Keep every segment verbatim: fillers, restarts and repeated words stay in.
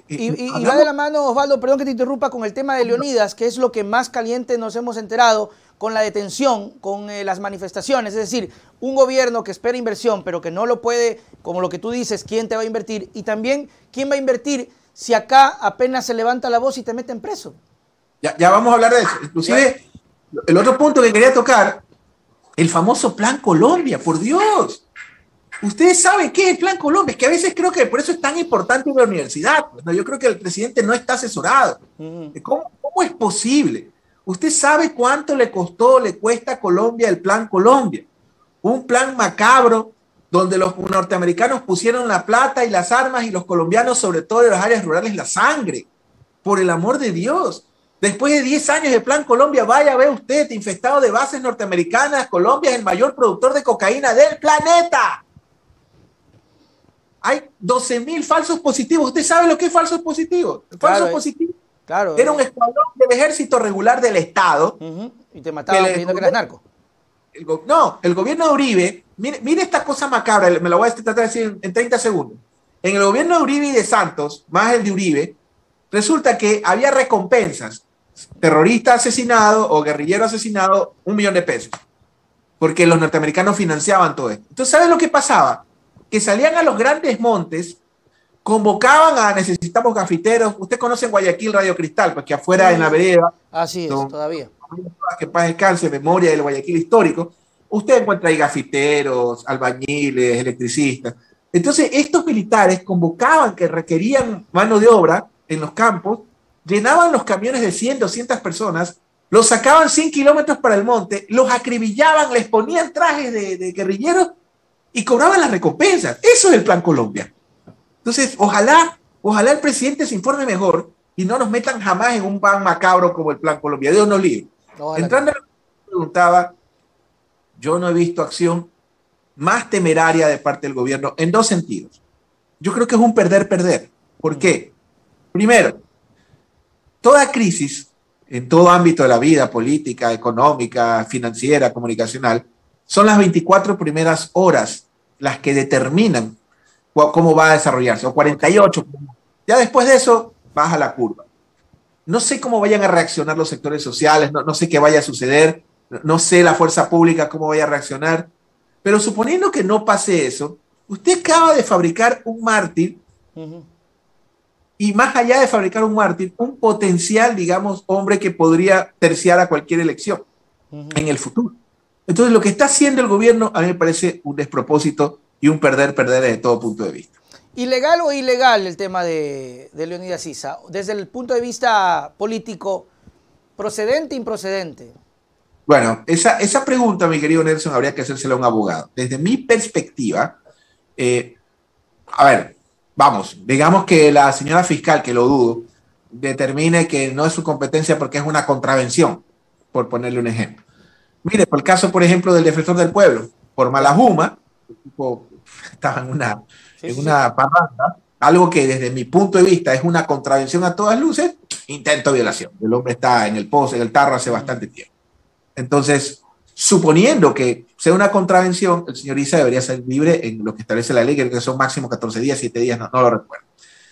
Y, y, y va de la mano, Osvaldo, perdón que te interrumpa, con el tema de Leonidas, que es lo que más caliente nos hemos enterado con la detención, con eh, las manifestaciones. Es decir, un gobierno que espera inversión, pero que no lo puede, como lo que tú dices, ¿quién te va a invertir? Y también, ¿quién va a invertir si acá apenas se levanta la voz y te meten preso? Ya, ya vamos a hablar de eso. Inclusive, el otro punto que quería tocar, el famoso Plan Colombia, por Dios. Ustedes saben qué es el Plan Colombia, es que a veces creo que por eso es tan importante la universidad. ¿No? Yo creo que el presidente no está asesorado. Uh-huh. ¿Cómo, ¿Cómo es posible? Usted sabe cuánto le costó, le cuesta a Colombia el Plan Colombia. Un plan macabro donde los norteamericanos pusieron la plata y las armas y los colombianos, sobre todo de las áreas rurales, la sangre. Por el amor de Dios. Después de diez años de Plan Colombia, vaya a ver usted, infestado de bases norteamericanas, Colombia es el mayor productor de cocaína del planeta. Hay doce mil falsos positivos. ¿Usted sabe lo que es falsos positivos? Falsos claro, positivos. Claro, Era un escuadrón del ejército regular del Estado. Uh-huh. Y te mataban creyendo que eras narco. El go- no, el gobierno de Uribe, mire, mire esta cosa macabra, me la voy a tratar de decir en, en treinta segundos. En el gobierno de Uribe y de Santos, más el de Uribe, resulta que había recompensas. Terrorista asesinado o guerrillero asesinado, un millón de pesos. Porque los norteamericanos financiaban todo esto. Entonces, ¿sabes lo que pasaba? Que salían a los grandes montes, convocaban a necesitamos gafiteros. Usted conoce en Guayaquil Radio Cristal, porque afuera sí, en la vereda. Así es, son, todavía. Que paz descanse, memoria del Guayaquil histórico. Usted encuentra ahí gafiteros, albañiles, electricistas. Entonces, estos militares convocaban que requerían mano de obra en los campos, llenaban los camiones de cien, doscientas personas, los sacaban cien kilómetros para el monte, los acribillaban, les ponían trajes de, de guerrilleros y cobraban las recompensas. Eso es el Plan Colombia. Entonces, ojalá, ojalá el presidente se informe mejor y no nos metan jamás en un pan macabro como el Plan Colombia. Dios nos libre. Ojalá. Entrando a lo que me preguntaba, yo no he visto acción más temeraria de parte del gobierno en dos sentidos. Yo creo que es un perder-perder. ¿Por qué? Primero, toda crisis en todo ámbito de la vida, política, económica, financiera, comunicacional, son las veinticuatro primeras horas las que determinan cómo va a desarrollarse, o cuarenta y ocho. Ya después de eso, baja la curva. No sé cómo vayan a reaccionar los sectores sociales, no, no sé qué vaya a suceder, no, no sé la fuerza pública cómo vaya a reaccionar, pero suponiendo que no pase eso, usted acaba de fabricar un mártir, uh-huh. y más allá de fabricar un mártir, un potencial, digamos, hombre que podría terciar a cualquier elección uh-huh. en el futuro. Entonces, lo que está haciendo el gobierno a mí me parece un despropósito y un perder-perder desde todo punto de vista. ¿Ilegal o ilegal el tema de, de Leonidas Issa? Desde el punto de vista político, ¿procedente o improcedente? Bueno, esa, esa pregunta, mi querido Nelson, habría que hacérsela a un abogado. Desde mi perspectiva, eh, a ver, vamos, digamos que la señora fiscal, que lo dudo, determine que no es su competencia porque es una contravención, por ponerle un ejemplo. Mire, por el caso, por ejemplo, del defensor del pueblo, por Malajuma, el tipo estaba en una, sí, en sí. una parranda, algo que desde mi punto de vista es una contravención a todas luces, intento de violación. El hombre está en el pozo, en el tarro hace bastante tiempo. Entonces, suponiendo que sea una contravención, el señor Issa debería ser libre en lo que establece la ley, que son máximo catorce días, siete días, no, no lo recuerdo.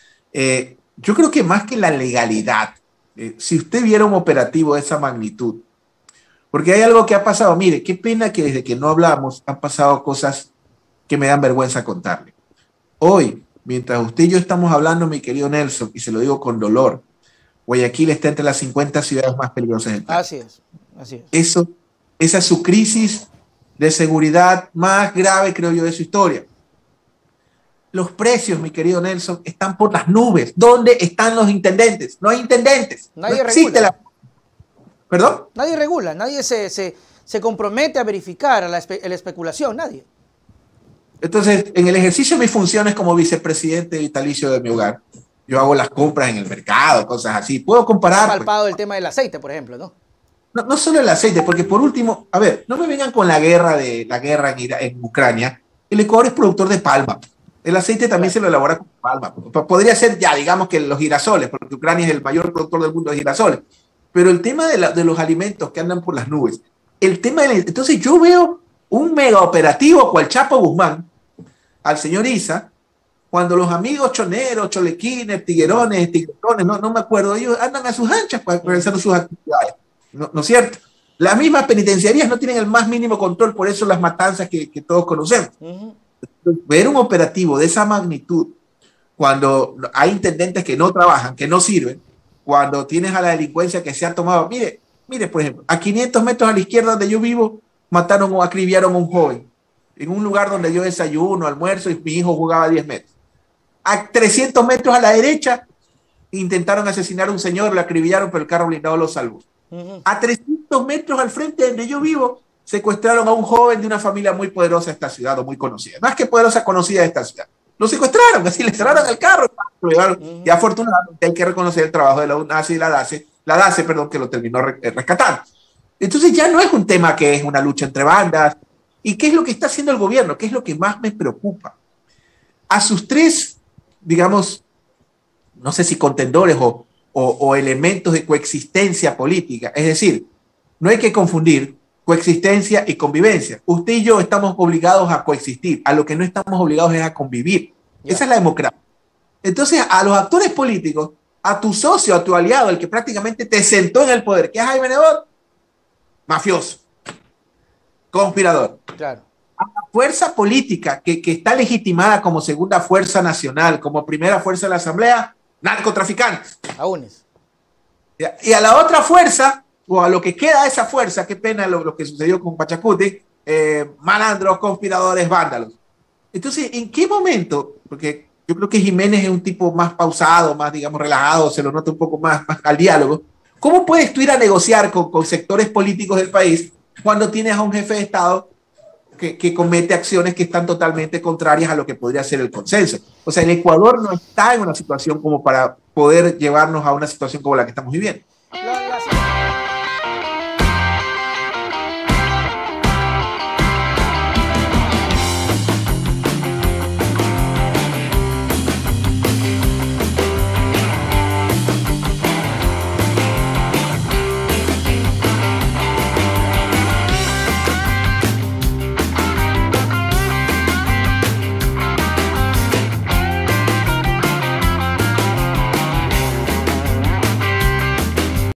Eh, yo creo que más que la legalidad, eh, si usted viera un operativo de esa magnitud, porque hay algo que ha pasado, mire, qué pena que desde que no hablamos han pasado cosas que me dan vergüenza contarle. Hoy, mientras usted y yo estamos hablando, mi querido Nelson, y se lo digo con dolor, Guayaquil está entre las cincuenta ciudades más peligrosas del país. Así es, así es. Eso, esa es su crisis de seguridad más grave, creo yo, de su historia. Los precios, mi querido Nelson, están por las nubes. ¿Dónde están los intendentes? No hay intendentes. Nadie no existe regula. La... ¿Perdón? Nadie regula, nadie se, se, se compromete a verificar a la, espe la especulación, nadie. Entonces, en el ejercicio de mis funciones como vicepresidente vitalicio de mi hogar, yo hago las compras en el mercado, cosas así. Puedo comparar. Ha palpado pues, el tema del aceite, por ejemplo, ¿no? ¿no? No solo el aceite, porque por último, a ver, no me vengan con la guerra de la guerra en, en Ucrania. El Ecuador es productor de palma. El aceite también claro. se lo elabora con palma. Podría ser ya, digamos que los girasoles, porque Ucrania es el mayor productor del mundo de girasoles. Pero el tema de, la, de los alimentos que andan por las nubes, el tema de la, entonces yo veo un mega operativo cual Chapo Guzmán al señor Issa cuando los amigos choneros, cholequines, tiguerones, tiguerones, no, no me acuerdo, ellos andan a sus anchas para realizar sus actividades, ¿no, ¿no es cierto? Las mismas penitenciarías no tienen el más mínimo control, por eso las matanzas que, que todos conocemos. Uh-huh. Ver un operativo de esa magnitud, cuando hay intendentes que no trabajan, que no sirven, cuando tienes a la delincuencia que se ha tomado, mire, mire, por ejemplo, a quinientos metros a la izquierda donde yo vivo, mataron o acribillaron a un joven, en un lugar donde yo desayuno, almuerzo y mi hijo jugaba a diez metros. A trescientos metros a la derecha, intentaron asesinar a un señor, lo acribillaron, pero el carro blindado lo salvó. Uh-huh. A trescientos metros al frente de donde yo vivo, secuestraron a un joven de una familia muy poderosa de esta ciudad, o muy conocida, más que poderosa, conocida de esta ciudad. Lo secuestraron, así le cerraron el carro, lo llevaron, uh-huh. Y afortunadamente hay que reconocer el trabajo de la UNACE y la DACE, la DACE, perdón, que lo terminó rescatando. Entonces ya no es un tema que es una lucha entre bandas. ¿Y qué es lo que está haciendo el gobierno? ¿Qué es lo que más me preocupa? A sus tres, digamos, no sé si contendores o, o, o elementos de coexistencia política, es decir, no hay que confundir coexistencia y convivencia. Usted y yo estamos obligados a coexistir, a lo que no estamos obligados es a convivir. Yeah. Esa es la democracia. Entonces, a los actores políticos, a tu socio, a tu aliado, el que prácticamente te sentó en el poder, que es Jaime Nebot, mafioso, conspirador. Claro. A la fuerza política que, que está legitimada como segunda fuerza nacional, como primera fuerza de la Asamblea, narcotraficantes. Aún. Y a la otra fuerza, o a lo que queda de esa fuerza, qué pena lo, lo que sucedió con Pachacuti, eh, malandros, conspiradores, vándalos. Entonces, ¿en qué momento? Porque yo creo que Jiménez es un tipo más pausado, más, digamos, relajado, se lo nota un poco más, más al diálogo. ¿Cómo puedes tú ir a negociar con, con sectores políticos del país cuando tienes a un jefe de Estado que, que comete acciones que están totalmente contrarias a lo que podría ser el consenso? O sea, el Ecuador no está en una situación como para poder llevarnos a una situación como la que estamos viviendo.